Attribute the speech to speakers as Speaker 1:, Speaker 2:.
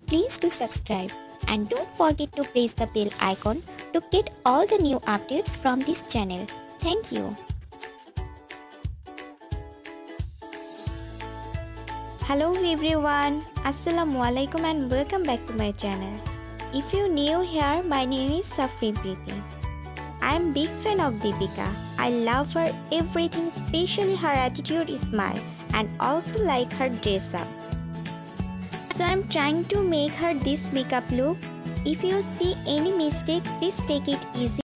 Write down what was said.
Speaker 1: please do subscribe and don't forget to press the bell icon to get all the new updates from this channel. Thank you. Hello everyone, Assalamualaikum and welcome back to my channel. If you're new here, my name is Safrin Prity. I am big fan of Deepika. I love her everything, especially her attitude, smile, and also like her dress up. So I'm trying to make her this makeup look. If you see any mistake, please take it easy.